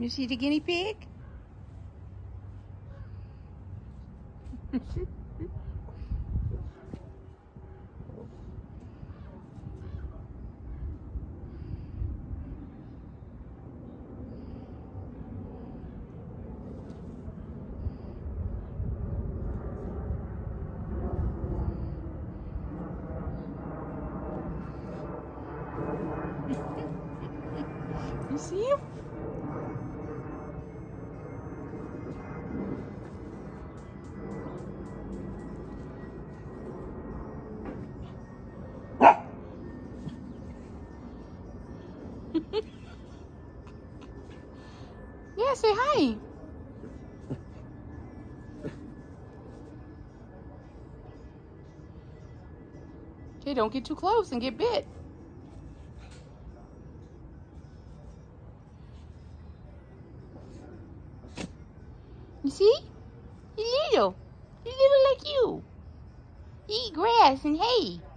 You see the guinea pig? You see him? Yeah, say hi. Okay, don't get too close and get bit. You see? He's little. He's little like you. He eat grass and hay.